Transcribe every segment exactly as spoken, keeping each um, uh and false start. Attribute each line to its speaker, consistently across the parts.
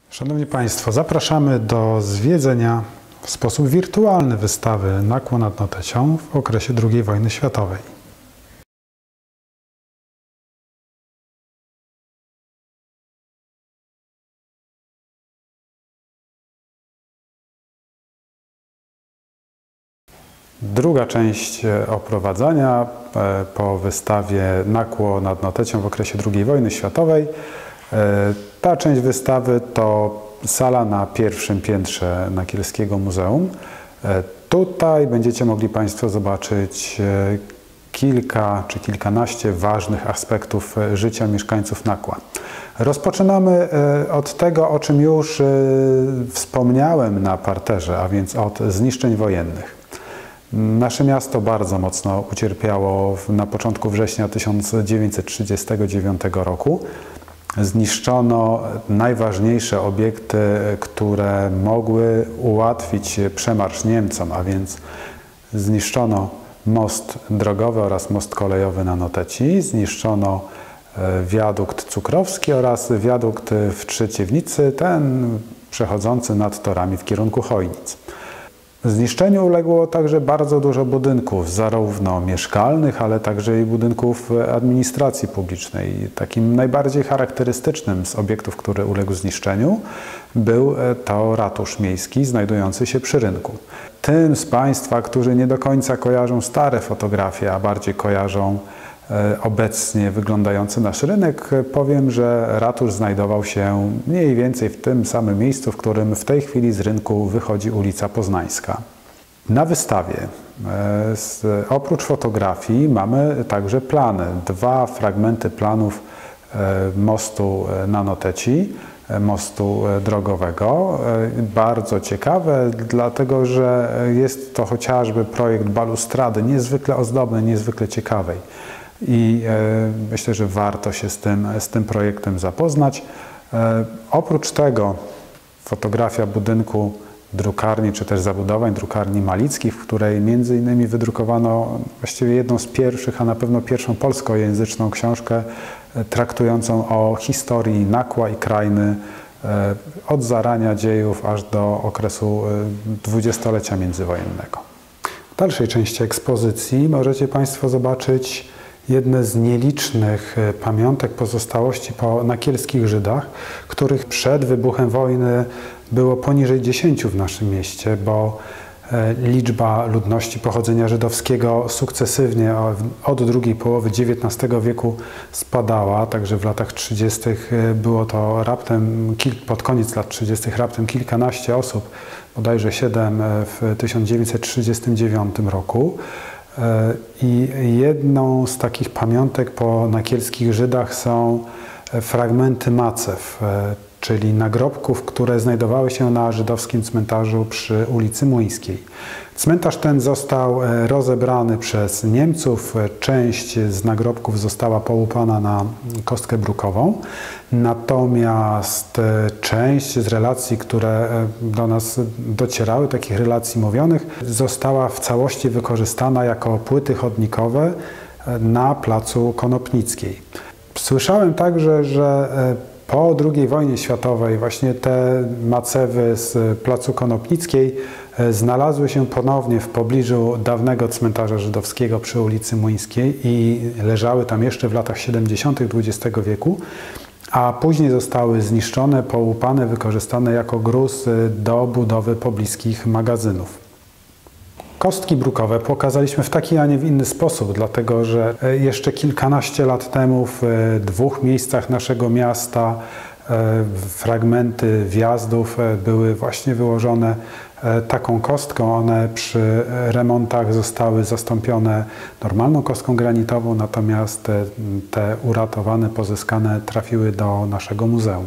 Speaker 1: Szanowni Państwo, zapraszamy do zwiedzenia w sposób wirtualny wystawy Nakło nad Notecią w okresie drugiej wojny światowej. Druga część oprowadzania po wystawie Nakło nad Notecią w okresie drugiej wojny światowej. Ta część wystawy to sala na pierwszym piętrze Nakielskiego Muzeum. Tutaj będziecie mogli Państwo zobaczyć kilka czy kilkanaście ważnych aspektów życia mieszkańców Nakła. Rozpoczynamy od tego, o czym już wspomniałem na parterze, a więc od zniszczeń wojennych. Nasze miasto bardzo mocno ucierpiało na początku września tysiąc dziewięćset trzydziestego dziewiątego roku. Zniszczono najważniejsze obiekty, które mogły ułatwić przemarsz Niemcom, a więc zniszczono most drogowy oraz most kolejowy na Noteci, zniszczono wiadukt Cukrowski oraz wiadukt w Trzeciewnicy, ten przechodzący nad torami w kierunku Chojnic. Zniszczeniu uległo także bardzo dużo budynków, zarówno mieszkalnych, ale także i budynków administracji publicznej. Takim najbardziej charakterystycznym z obiektów, który uległ zniszczeniu, był to ratusz miejski znajdujący się przy rynku. Tym z Państwa, którzy nie do końca kojarzą stare fotografie, a bardziej kojarzą obecnie wyglądający nasz rynek, powiem, że ratusz znajdował się mniej więcej w tym samym miejscu, w którym w tej chwili z rynku wychodzi ulica Poznańska. Na wystawie z, oprócz fotografii mamy także plany. Dwa fragmenty planów mostu na Noteci, mostu drogowego. Bardzo ciekawe, dlatego że jest to chociażby projekt balustrady, niezwykle ozdobny, niezwykle ciekawej. I e, myślę, że warto się z tym, z tym projektem zapoznać. E, oprócz tego fotografia budynku drukarni, czy też zabudowań drukarni Malickich, w której między innymi wydrukowano właściwie jedną z pierwszych, a na pewno pierwszą polskojęzyczną książkę traktującą o historii Nakła i Krajny e, od zarania dziejów aż do okresu dwudziestolecia międzywojennego. W dalszej części ekspozycji możecie Państwo zobaczyć jedne z nielicznych pamiątek pozostałości po nakielskich Żydach, których przed wybuchem wojny było poniżej dziesięciu w naszym mieście, bo liczba ludności pochodzenia żydowskiego sukcesywnie od drugiej połowy dziewiętnastego wieku spadała, także w latach trzydziestych było to raptem, pod koniec lat trzydziestych raptem kilkanaście osób, bodajże siedem w tysiąc dziewięćset trzydziestym dziewiątym roku. I jedną z takich pamiątek po nakielskich Żydach są fragmenty macew, czyli nagrobków, które znajdowały się na żydowskim cmentarzu przy ulicy Młyńskiej. Cmentarz ten został rozebrany przez Niemców, część z nagrobków została połupana na kostkę brukową, natomiast część z relacji, które do nas docierały, takich relacji mówionych, została w całości wykorzystana jako płyty chodnikowe na placu Konopnickiej. Słyszałem także, że po drugiej wojnie światowej właśnie te macewy z placu Konopnickiej znalazły się ponownie w pobliżu dawnego cmentarza żydowskiego przy ulicy Młyńskiej i leżały tam jeszcze w latach siedemdziesiątych dwudziestego wieku, a później zostały zniszczone, połupane, wykorzystane jako gruz do budowy pobliskich magazynów. Kostki brukowe pokazaliśmy w taki, a nie w inny sposób, dlatego że jeszcze kilkanaście lat temu w dwóch miejscach naszego miasta fragmenty wjazdów były właśnie wyłożone taką kostką. One przy remontach zostały zastąpione normalną kostką granitową, natomiast te, te uratowane, pozyskane trafiły do naszego muzeum.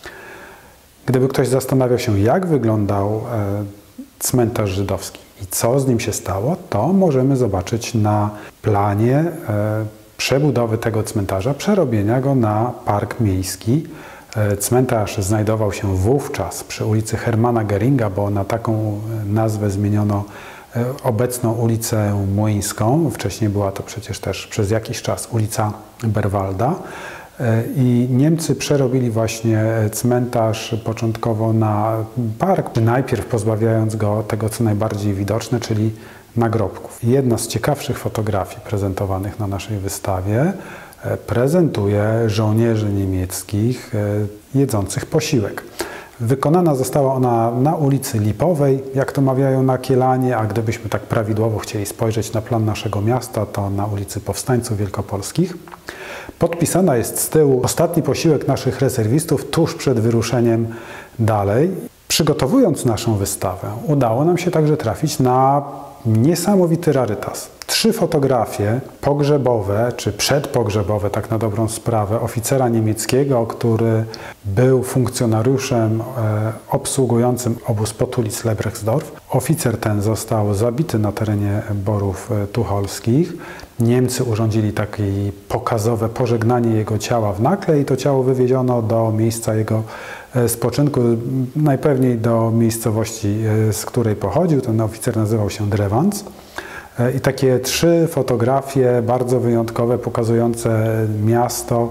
Speaker 1: Gdyby ktoś zastanawiał się, jak wyglądał cmentarz żydowski i co z nim się stało, to możemy zobaczyć na planie przebudowy tego cmentarza, przerobienia go na park miejski. Cmentarz znajdował się wówczas przy ulicy Hermana Geringa, bo na taką nazwę zmieniono obecną ulicę Młyńską. Wcześniej była to przecież też przez jakiś czas ulica Berwalda. I Niemcy przerobili właśnie cmentarz początkowo na park, najpierw pozbawiając go tego, co najbardziej widoczne, czyli nagrobków. Jedna z ciekawszych fotografii prezentowanych na naszej wystawie prezentuje żołnierzy niemieckich jedzących posiłek. Wykonana została ona na ulicy Lipowej, jak to mawiają Nakielanie, a gdybyśmy tak prawidłowo chcieli spojrzeć na plan naszego miasta, to na ulicy Powstańców Wielkopolskich. Podpisana jest z tyłu ostatni posiłek naszych rezerwistów tuż przed wyruszeniem dalej. Przygotowując naszą wystawę, udało nam się także trafić na niesamowity rarytas. Trzy fotografie pogrzebowe, czy przedpogrzebowe, tak na dobrą sprawę, oficera niemieckiego, który był funkcjonariuszem e, obsługującym obóz Potulic-Lebrechtsdorf. Oficer ten został zabity na terenie Borów Tucholskich. Niemcy urządzili takie pokazowe pożegnanie jego ciała w Nakle i to ciało wywieziono do miejsca jego spoczynku, najpewniej do miejscowości, z której pochodził. Ten oficer nazywał się Drewans. I takie trzy fotografie bardzo wyjątkowe, pokazujące miasto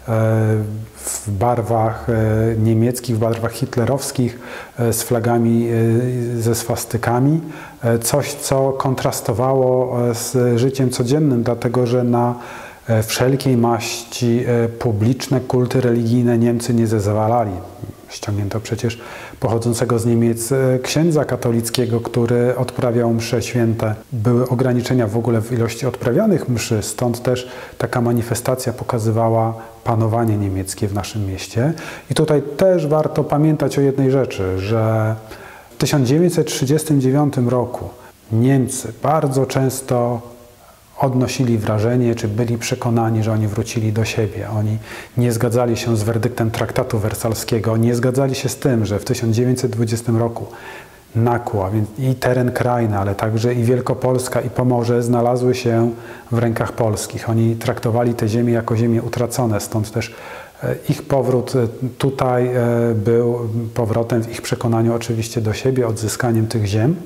Speaker 1: w barwach niemieckich, w barwach hitlerowskich, z flagami, ze swastykami. Coś, co kontrastowało z życiem codziennym, dlatego że na wszelkiej maści publiczne kulty religijne Niemcy nie zezwalali. Ściągnięto przecież pochodzącego z Niemiec księdza katolickiego, który odprawiał msze święte. Były ograniczenia w ogóle w ilości odprawianych mszy, stąd też taka manifestacja pokazywała panowanie niemieckie w naszym mieście. I tutaj też warto pamiętać o jednej rzeczy, że w tysiąc dziewięćset trzydziestym dziewiątym roku Niemcy bardzo często odnosili wrażenie, czy byli przekonani, że oni wrócili do siebie. Oni nie zgadzali się z werdyktem traktatu wersalskiego, nie zgadzali się z tym, że w tysiąc dziewięćset dwudziestym roku Nakło, więc i teren Krajna, ale także i Wielkopolska, i Pomorze znalazły się w rękach polskich. Oni traktowali te ziemie jako ziemie utracone, stąd też ich powrót tutaj był powrotem w ich przekonaniu oczywiście do siebie, odzyskaniem tych ziem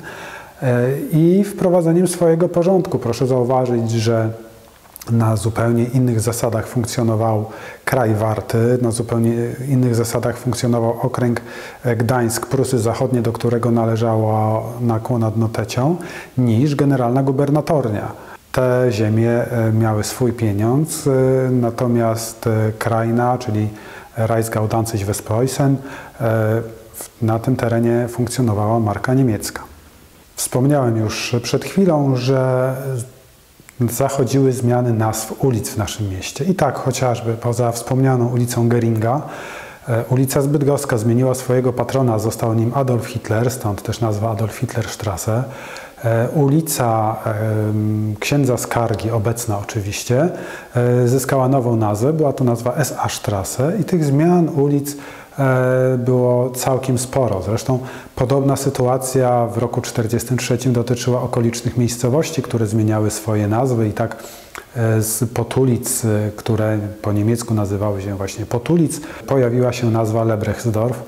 Speaker 1: i wprowadzeniem swojego porządku. Proszę zauważyć, że na zupełnie innych zasadach funkcjonował kraj Warty, na zupełnie innych zasadach funkcjonował okręg Gdańsk, Prusy Zachodnie, do którego należało Nakło nad Notecią, niż generalna gubernatornia. Te ziemie miały swój pieniądz, natomiast Krajna, czyli Reichsgaudanzig Westpreußen, na tym terenie funkcjonowała marka niemiecka. Wspomniałem już przed chwilą, że zachodziły zmiany nazw ulic w naszym mieście. I tak chociażby poza wspomnianą ulicą Geringa, ulica Zbytgowska zmieniła swojego patrona, został nim Adolf Hitler, stąd też nazwa Adolf Hitlerstrasse. Ulica Księdza Skargi, obecna oczywiście, zyskała nową nazwę, była to nazwa S A Strasse i tych zmian ulic było całkiem sporo. Zresztą podobna sytuacja w roku tysiąc dziewięćset czterdziestym trzecim dotyczyła okolicznych miejscowości, które zmieniały swoje nazwy i tak z Potulic, które po niemiecku nazywały się właśnie Potulic, pojawiła się nazwa Lebrechtsdorf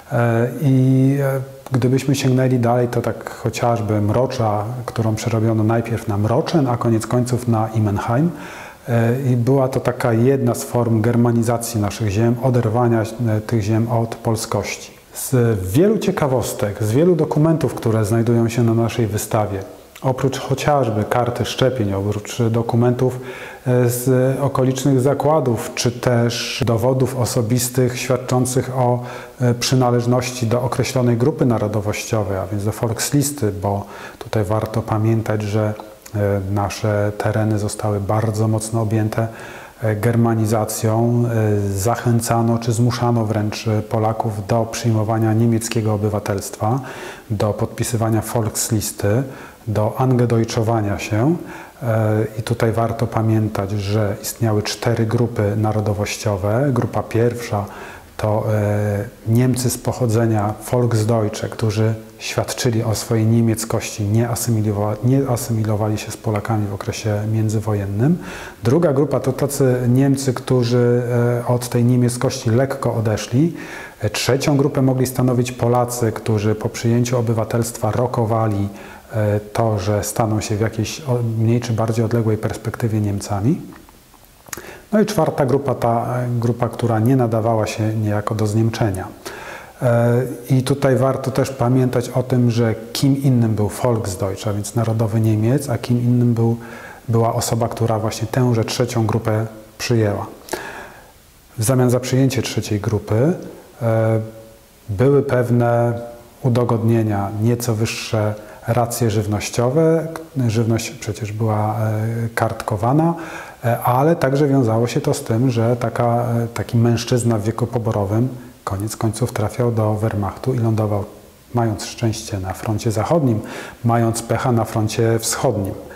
Speaker 1: i gdybyśmy sięgnęli dalej, to tak chociażby Mrocza, którą przerobiono najpierw na Mrochen, a koniec końców na Immenheim. I była to taka jedna z form germanizacji naszych ziem, oderwania tych ziem od polskości. Z wielu ciekawostek, z wielu dokumentów, które znajdują się na naszej wystawie, oprócz chociażby karty szczepień, oprócz dokumentów z okolicznych zakładów, czy też dowodów osobistych świadczących o przynależności do określonej grupy narodowościowej, a więc do Volkslisty, bo tutaj warto pamiętać, że nasze tereny zostały bardzo mocno objęte germanizacją. Zachęcano czy zmuszano wręcz Polaków do przyjmowania niemieckiego obywatelstwa, do podpisywania Volkslisty, do angedeutschowania się. I tutaj warto pamiętać, że istniały cztery grupy narodowościowe. Grupa pierwsza to Niemcy z pochodzenia Volksdeutsche, którzy świadczyli o swojej niemieckości, nie asymilowali, nie asymilowali się z Polakami w okresie międzywojennym. Druga grupa to tacy Niemcy, którzy od tej niemieckości lekko odeszli. Trzecią grupę mogli stanowić Polacy, którzy po przyjęciu obywatelstwa rokowali to, że staną się w jakiejś mniej czy bardziej odległej perspektywie Niemcami. No i czwarta grupa, ta grupa, która nie nadawała się niejako do zniemczenia. I tutaj warto też pamiętać o tym, że kim innym był Volksdeutsch, a więc narodowy Niemiec, a kim innym był, była osoba, która właśnie tęże trzecią grupę przyjęła. W zamian za przyjęcie trzeciej grupy były pewne udogodnienia, nieco wyższe racje żywnościowe. Żywność przecież była kartkowana, ale także wiązało się to z tym, że taka, taki mężczyzna w wieku poborowym koniec końców trafiał do Wehrmachtu i lądował, mając szczęście, na froncie zachodnim, mając pecha na froncie wschodnim.